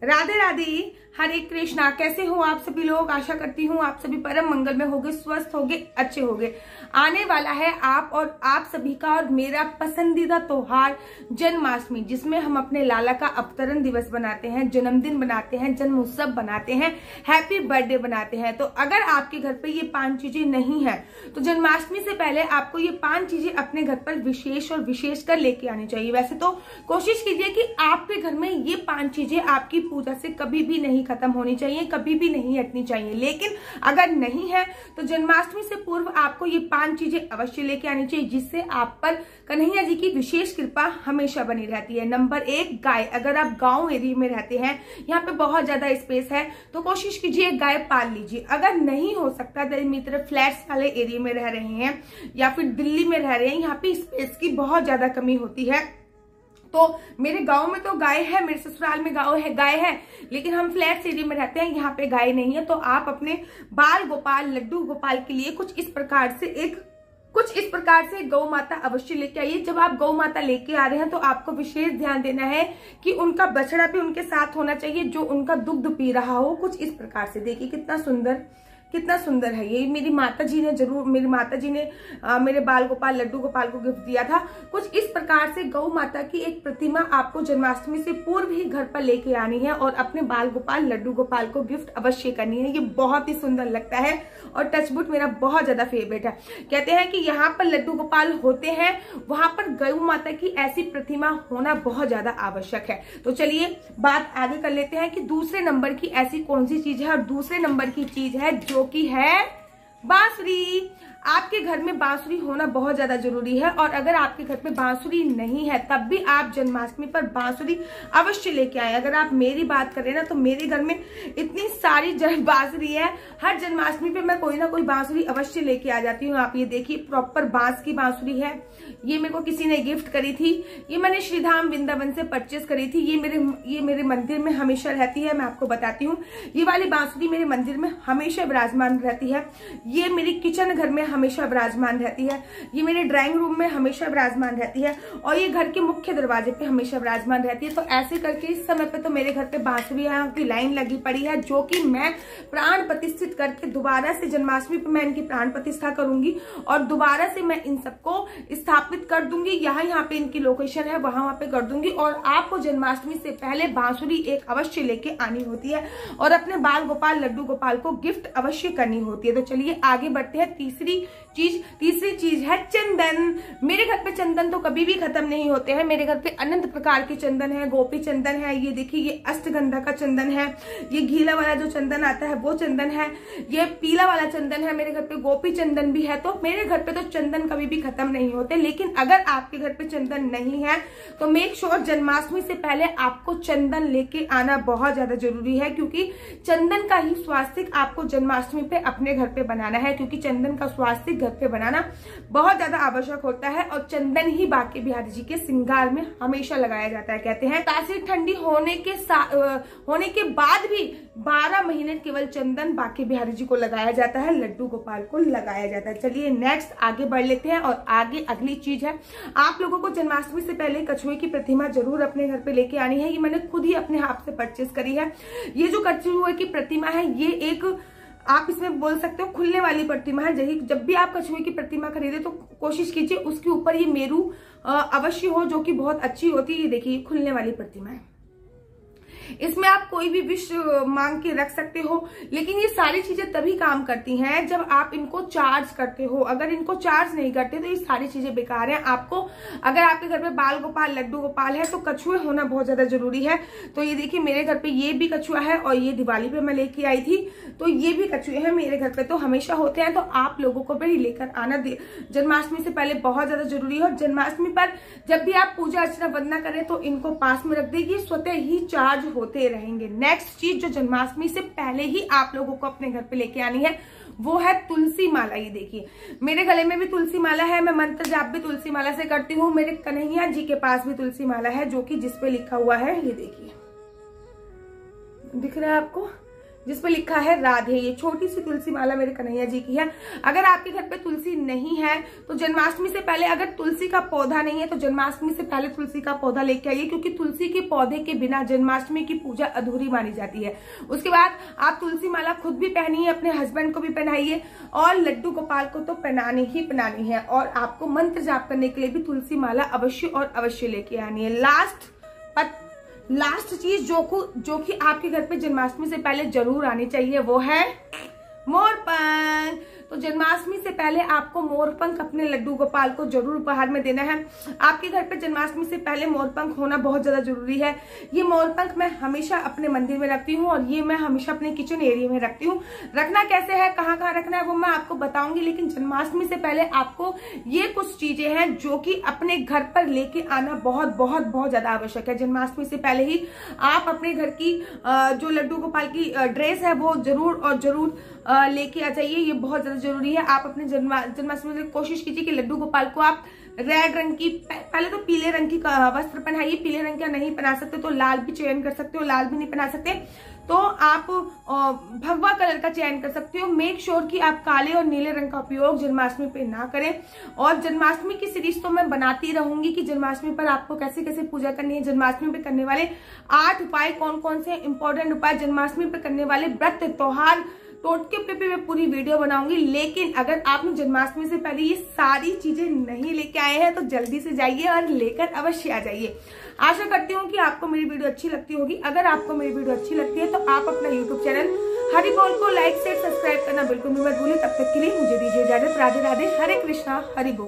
राधे राधे, हरे कृष्णा। कैसे हो आप सभी लोग? आशा करती हूँ आप सभी परम मंगल में होगे, स्वस्थ होगे, अच्छे होगे। आने वाला है आप और आप सभी का और मेरा पसंदीदा त्योहार जन्माष्टमी, जिसमें हम अपने लाला का अवतरण दिवस बनाते हैं, जन्मदिन बनाते हैं, जन्म उत्सव बनाते हैं, हैप्पी बर्थडे बनाते हैं। तो अगर आपके घर पे ये 5 चीजें नहीं है तो जन्माष्टमी से पहले आपको ये 5 चीजें अपने घर पर विशेष और विशेष कर लेके आनी चाहिए। वैसे तो कोशिश कीजिए कि आपके घर में ये 5 चीजें आपकी पूजा से कभी भी नहीं खत्म होनी चाहिए, कभी भी नहीं हटनी चाहिए। लेकिन अगर नहीं है तो जन्माष्टमी से पूर्व आपको ये 5 चीजें अवश्य लेके आनी चाहिए, जिससे आप पर कन्हैया जी की विशेष कृपा हमेशा बनी रहती है। नंबर 1, गाय। अगर आप गांव एरिया में रहते हैं, यहाँ पे बहुत ज्यादा स्पेस है, तो कोशिश कीजिए गाय पाल लीजिए। अगर नहीं हो सकता, तरह फ्लैट्स वाले एरिया में रह रहे हैं या फिर दिल्ली में रह रहे हैं, यहाँ पे स्पेस की बहुत ज्यादा कमी होती है, तो मेरे गांव में तो गाय है, मेरे ससुराल में गाय है, लेकिन हम फ्लैट एरिया में रहते हैं, यहाँ पे गाय नहीं है। तो आप अपने बाल गोपाल, लड्डू गोपाल के लिए कुछ इस प्रकार से गौ माता अवश्य लेके आइए। जब आप गौ माता लेके आ रहे हैं तो आपको विशेष ध्यान देना है कि उनका बछड़ा भी उनके साथ होना चाहिए, जो उनका दुग्ध पी रहा हो। कुछ इस प्रकार से देखिए कितना सुंदर है ये। मेरी माता जी ने मेरे बाल गोपाल, लड्डू गोपाल को गिफ्ट दिया था। कुछ इस प्रकार से गौ माता की एक प्रतिमा आपको जन्माष्टमी से पूर्व ही घर पर लेके आनी है और अपने बाल गोपाल, लड्डू गोपाल को गिफ्ट अवश्य करनी है। ये बहुत ही सुंदर लगता है और टचवुड मेरा बहुत ज्यादा फेवरेट है। कहते हैं कि यहाँ पर लड्डू गोपाल होते हैं, वहां पर गौ माता की ऐसी प्रतिमा होना बहुत ज्यादा आवश्यक है। तो चलिए बात आगे कर लेते हैं कि दूसरे नंबर की ऐसी कौन सी चीज है। और दूसरे नंबर की चीज है जो की है बांसुरी। आपके घर में बांसुरी होना बहुत ज्यादा जरूरी है, और अगर आपके घर पे बांसुरी नहीं है तब भी आप जन्माष्टमी पर बांसुरी अवश्य लेके आए। अगर आप मेरी बात करें ना, तो मेरे घर में इतनी सारी बांसुरी है, हर जन्माष्टमी पे मैं कोई ना कोई बांसुरी अवश्य लेके आ जाती हूँ। आप ये देखिए, प्रॉपर बांस की बांसुरी है। ये मेरे को किसी ने गिफ्ट करी थी, ये मैंने श्रीधाम वृंदावन से परचेज करी थी। ये मेरे मंदिर में हमेशा रहती है। मैं आपको बताती हूँ, ये वाली बांसुरी मेरे मंदिर में हमेशा विराजमान रहती है। ये मेरी किचन घर में हमेशा विराजमान रहती है। ये मेरे ड्राइंग रूम में हमेशा विराजमान रहती है, और ये घर के मुख्य दरवाजे पे हमेशा विराजमान रहती है। तो ऐसे करके इस समय पे तो मेरे घर पे बांसुरियों की लाइन लगी पड़ी है, जो कि मैं प्राण प्रतिष्ठित करके दोबारा से जन्माष्टमी पे मैं इनकी प्राण प्रतिष्ठा करूंगी और दोबारा से मैं इन सबको स्थापित कर दूंगी। यहाँ पे इनकी लोकेशन है, वहां पे कर दूंगी। और आपको जन्माष्टमी से पहले बांसुरी एक अवश्य लेके आनी होती है और अपने बाल गोपाल, लड्डू गोपाल को गिफ्ट अवश्य करनी होती है। तो चलिए आगे बढ़ते हैं। तीसरी चीज है चंदन। मेरे घर पे चंदन तो कभी भी खत्म नहीं होते हैं। मेरे घर पे अनंत प्रकार के चंदन है। गोपी चंदन है, ये देखिए, ये अष्टगंधा का चंदन है, ये घीला वाला जो चंदन आता है वो चंदन है, ये पीला वाला चंदन है। मेरे घर पे गोपी चंदन भी है। तो मेरे घर पे तो चंदन कभी भी खत्म नहीं होते। लेकिन अगर आपके घर पे चंदन नहीं है तो मेक श्योर जन्माष्टमी से पहले आपको चंदन लेके आना बहुत ज्यादा जरूरी है, क्योंकि चंदन का ही स्वास्तिक आपको जन्माष्टमी पे अपने घर पे बनाना है, क्योंकि चंदन का स्वास्तिक घर पे बनाना बहुत ज्यादा आवश्यक होता है। और चंदन ही बांके बिहारी जी के श्रृंगार में हमेशा लगाया जाता है। कहते हैं तासीर ठंडी होने के बाद भी 12 महीने केवल चंदन बांके बिहारी जी को लगाया जाता है, लड्डू गोपाल को लगाया जाता है। चलिए नेक्स्ट आगे बढ़ लेते हैं। और आगे अगली चीज है, आप लोगों को जन्माष्टमी से पहले कछुए की प्रतिमा जरूर अपने घर पे लेके आनी है। ये मैंने खुद ही अपने हाथ से परचेज करी है। ये जो कछुए की प्रतिमा है, ये एक, आप इसमें बोल सकते हो, खुलने वाली प्रतिमा है। जब भी आप कछुए की प्रतिमा खरीदे तो कोशिश कीजिए उसके ऊपर ये मेरू अवश्य हो, जो कि बहुत अच्छी होती है। ये देखिए, खुलने वाली प्रतिमा है। इसमें आप कोई भी विश मांग के रख सकते हो, लेकिन ये सारी चीजें तभी काम करती हैं जब आप इनको चार्ज करते हो। अगर इनको चार्ज नहीं करते तो ये सारी चीजें बेकार हैं। आपको, अगर आपके घर में बाल गोपाल, लड्डू गोपाल है, तो कछुए होना बहुत ज्यादा जरूरी है। तो ये देखिए, मेरे घर पे ये भी कछुआ है, और ये दिवाली पे मैं लेके आई थी, तो ये भी कछुए हैं। मेरे घर पे तो हमेशा होते हैं, तो आप लोगों को भी लेकर आना जन्माष्टमी से पहले बहुत ज्यादा जरूरी है। और जन्माष्टमी पर जब भी आप पूजा अर्चना वंदना करें तो इनको पास में रख देगी, स्वतः ही चार्ज होते रहेंगे। नेक्स्ट चीज जो जन्माष्टमी से पहले ही आप लोगों को अपने घर पे लेके आनी है, वो है तुलसी माला। ये देखिए, मेरे गले में भी तुलसी माला है। मैं मंत्र जाप भी तुलसी माला से करती हूँ। मेरे कन्हैया जी के पास भी तुलसी माला है, जो कि जिसपे लिखा हुआ है, ये देखिए, दिख रहा है आपको, जिसपे लिखा है राधे। ये छोटी सी तुलसी माला मेरे कन्हैया जी की है। अगर आपके घर पे तुलसी नहीं है तो जन्माष्टमी से पहले, अगर तुलसी का पौधा नहीं है तो जन्माष्टमी से पहले तुलसी का पौधा लेके आइए, क्योंकि तुलसी के पौधे के बिना जन्माष्टमी की पूजा अधूरी मानी जाती है। उसके बाद आप तुलसी माला खुद भी पहनिए, अपने हस्बैंड को भी पहनाइए, और लड्डू गोपाल को तो पहनानी ही पहनानी है। और आपको मंत्र जाप करने के लिए भी तुलसी माला अवश्य और अवश्य लेके आनी है। लास्ट चीज जो कि आपके घर पे जन्माष्टमी से पहले जरूर आनी चाहिए, वो है मोरपंख। तो जन्माष्टमी से पहले आपको मोरपंख अपने लड्डू गोपाल को जरूर उपहार में देना है। आपके घर पे जन्माष्टमी से पहले मोरपंख होना बहुत ज्यादा जरूरी है। ये मोरपंख मैं हमेशा अपने मंदिर में रखती हूँ, और ये मैं हमेशा अपने किचन एरिया में रखती हूँ। रखना कैसे है, कहाँ कहाँ रखना है, वो मैं आपको बताऊंगी, लेकिन जन्माष्टमी से पहले आपको ये कुछ चीजें हैं जो कि अपने घर पर लेके आना बहुत बहुत बहुत ज्यादा आवश्यक है। जन्माष्टमी से पहले ही आप अपने घर की जो लड्डू गोपाल की ड्रेस है वो जरूर और जरूर लेके आ जाइए। ये बहुत ज्यादा जरूरी है। आप अपने जन्माष्टमी में कोशिश कीजिए कि लड्डू गोपाल को आप रेड रंग की, पहले तो पीले रंग की वस्त्र पहनाइए। पीले रंग का नहीं पहना सकते तो लाल भी चयन कर सकते हो, लाल भी नहीं पहना सकते तो आप भगवा कलर का चयन कर सकते हो। मेक श्योर कि आप काले और नीले रंग का उपयोग जन्माष्टमी पे ना करें। और जन्माष्टमी की सीरीज तो मैं बनाती रहूंगी कि जन्माष्टमी पर आपको कैसे कैसे पूजा करनी है, जन्माष्टमी पे करने वाले 8 उपाय कौन कौन से इंपॉर्टेंट उपाय, जन्माष्टमी पे करने वाले व्रत त्योहार टोटके पे मैं पूरी वीडियो बनाऊंगी। लेकिन अगर आपने जन्माष्टमी से पहले ये सारी चीजें नहीं लेके आए हैं तो जल्दी से जाइए और लेकर अवश्य आ जाइए। आशा करती हूँ कि आपको मेरी वीडियो अच्छी लगती होगी। अगर आपको मेरी वीडियो अच्छी लगती है तो आप अपना यूट्यूब चैनल हरि बोल को लाइक शेयर सब्सक्राइब करना बिल्कुल भी मत भूलिए। तब तक के लिए मुझे दीजिए इजाजत। राधे राधे, हरे कृष्णा, हरि बोल।